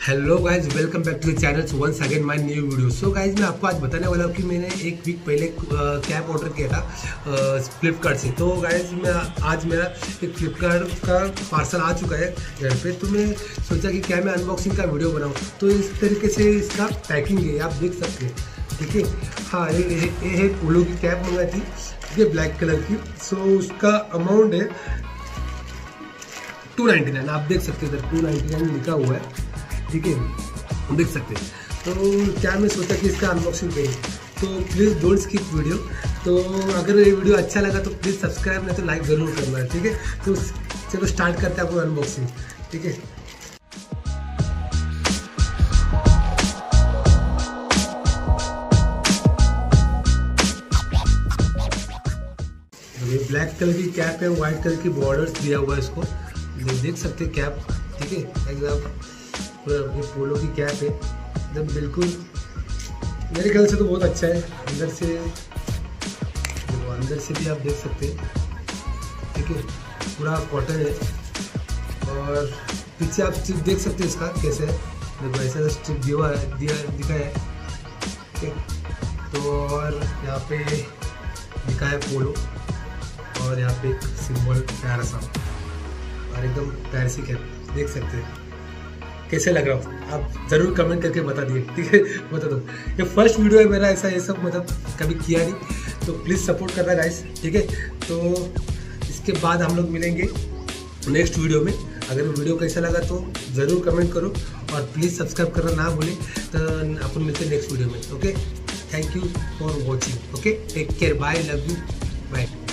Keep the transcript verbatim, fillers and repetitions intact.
Hello guys, welcome back to the channel once again my new video. So guys, मैं आपको आज बताने वाला हूँ कि मैंने एक वीक पहले कैप ऑर्डर किया था फ्लिपकार्ट से। तो गाइज, मैं आज मेरा एक फ्लिपकार्ट का पार्सल आ चुका है घर पे। तो मैं सोचा कि क्या मैं अनबॉक्सिंग का वीडियो बनाऊँ। तो इस तरीके से इसका पैकिंग है, आप देख सकते हैं। ठीक है, हाँ, ये है पोलो की कैप मंगाई थी, ठीक है, ब्लैक कलर की। सो उसका अमाउंट है टू नाइन्टी नाइन। आप देख सकते हैं इधर टू नाइन्टी नाइन लिखा हुआ है, ठीक है, देख सकते हैं। तो क्या मैं सोचा कि इसका अनबॉक्सिंग करें, तो प्लीज़ डोंट स्किप वीडियो। तो अगर ये वीडियो अच्छा लगा तो प्लीज़ सब्सक्राइब नहीं तो लाइक ज़रूर करना है, ठीक है। तो चलो स्टार्ट करते हैं अपना अनबॉक्सिंग, ठीक है। ये ब्लैक कलर की कैप है, वाइट कलर की बॉर्डर्स दिया हुआ है इसको, देख सकते हैं कैप, ठीक है। एकदम ये पोलो की कैप है, एकदम बिल्कुल मेरे ख्याल से तो बहुत अच्छा है। अंदर से देखो, अंदर से भी आप देख सकते हैं, ठीक है, पूरा कॉटन है। और पीछे आप स्ट्रिप देख सकते हैं इसका कैसे है, देखो ऐसा स्ट्रिप दिया है, दिया दिखा है, ठीक है। तो और यहाँ पे लिखा है पोलो, और यहाँ पे एक सिंबल प्यारा सा, और एकदम प्यारी सी कैप, देख सकते हैं। कैसे लग रहा हो आप ज़रूर कमेंट करके बता दिए, ठीक है, बता दो। ये फर्स्ट वीडियो है मेरा, ऐसा ये सब मतलब कभी किया नहीं, तो प्लीज़ सपोर्ट करना गाइस, ठीक है। तो इसके बाद हम लोग मिलेंगे नेक्स्ट वीडियो में। अगर वीडियो कैसा लगा तो ज़रूर कमेंट करो, और प्लीज़ सब्सक्राइब करना ना भूलें। तो अपन मिलते हैं नेक्स्ट वीडियो में, okay. Thank you for watching, okay, take care, bye, love you, bye.